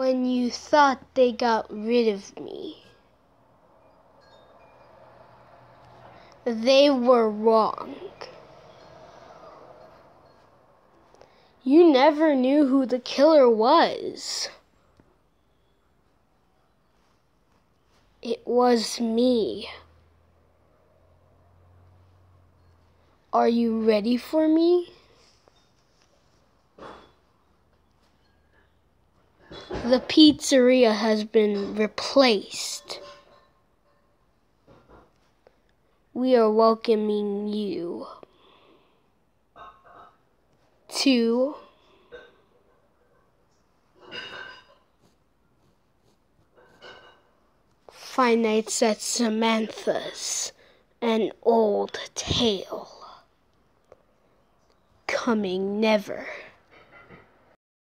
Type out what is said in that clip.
when you thought they got rid of me. They were wrong. You never knew who the killer was. It was me. Are you ready for me? The pizzeria has been replaced. We are welcoming you to Five Nights at Samantha's, an old tale, coming never